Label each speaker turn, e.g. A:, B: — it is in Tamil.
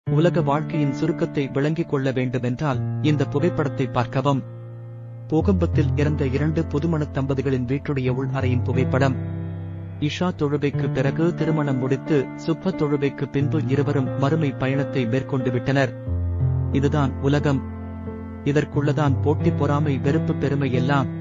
A: உலக வாழ்க்கையின் சுருக்கத்தை விளங்கிக் கொள்ள வேண்டுமென்றால் இந்த புகைப்படத்தை பார்க்கவும். பூகம்பத்தில் இறந்த 2 புதுமண தம்பதிகளின் வீட்டுடைய உள் அறையின் புகைப்படம். இஷா தொழுகைக்கு பிறகு திருமணம் முடித்து சுப்ப தொழுகைக்கு பின்பு இருவரும் மறுமை பயணத்தை மேற்கொண்டு விட்டனர். இதுதான் உலகம். இதற்குள்ளதான் போட்டி, பொறாமை, வெறுப்பு, பெருமை எல்லாம்.